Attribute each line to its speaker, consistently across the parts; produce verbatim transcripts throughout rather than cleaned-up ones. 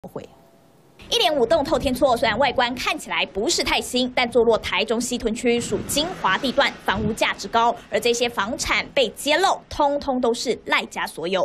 Speaker 1: 会。 一连五栋透天厝，虽然外观看起来不是太新，但坐落台中西屯区，属精华地段，房屋价值高。而这些房产被揭露，通通都是赖家所有。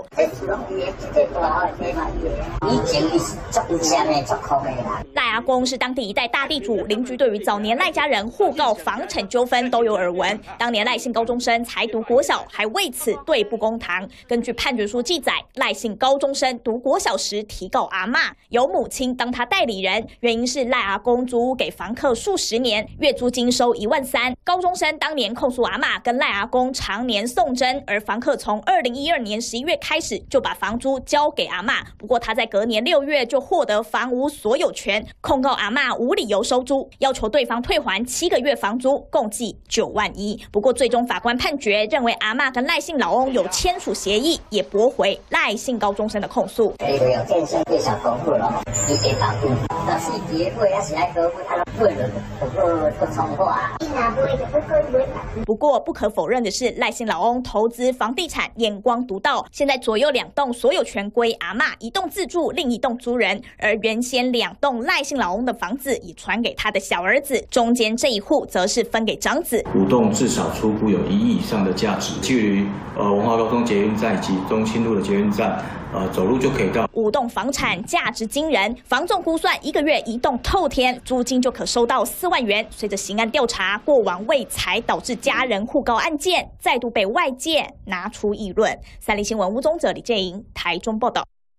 Speaker 1: 赖阿公是当地一代大地主，邻居对于早年赖家人互告房产纠纷都有耳闻。当年赖姓高中生才读国小，还为此对簿公堂。根据判决书记载，赖姓高中生读国小时提告阿嬷，由母亲当他代理人，原因是赖阿公租屋给房客数十年，月租金收一万三。高中生当年控诉阿嬷跟赖阿公常年送针，而房客从二零一二年十一月开始就把房租交给阿嬷。不过他在隔年六月就获得房屋所有权，控告阿嬷无理由收租，要求对方退还七个月房租，共计九万一。不过最终法官判决认为阿嬷跟赖姓老翁有签署协议，也驳回赖姓高中生的控诉。
Speaker 2: 有健身对小功夫了，你给房租。 但是结尾要是来合乎他的问了，不过不从话。
Speaker 1: 不过不可否认的是，赖姓老翁投资房地产眼光独到，现在左右两栋所有权归阿嬷，一栋自住，另一栋租人。而原先两栋赖姓老翁的房子也传给他的小儿子，中间这一户则是分给长子。
Speaker 3: 五栋至少初估有一亿以上的价值，距离呃文化高中捷运站以及中清路的捷运站。 呃，走路就可以到。
Speaker 1: 五栋房产价值惊人，房仲估算一个月一栋透天租金就可收到四万元。随着刑案调查，过往为财导致家人互告案件再度被外界拿出议论。三立新闻吴宗哲、李建莹台中报道。